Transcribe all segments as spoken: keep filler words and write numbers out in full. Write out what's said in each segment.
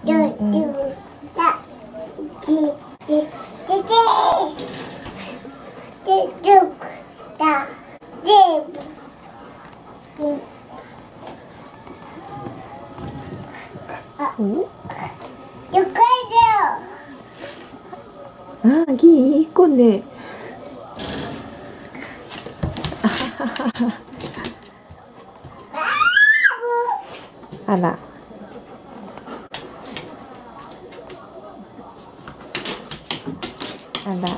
ルルタジジジジジルクタジブあ、 およかあー、ギーいい子ね。あら。あら。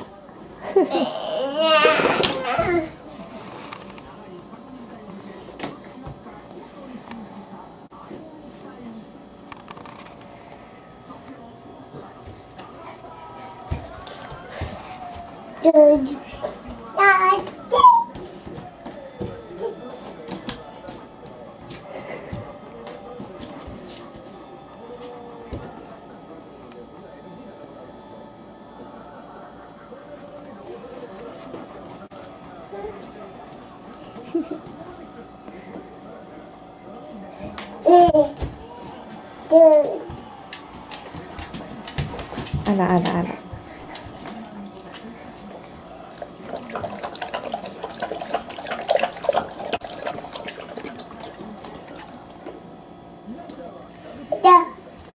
ルルタジあらあらあら。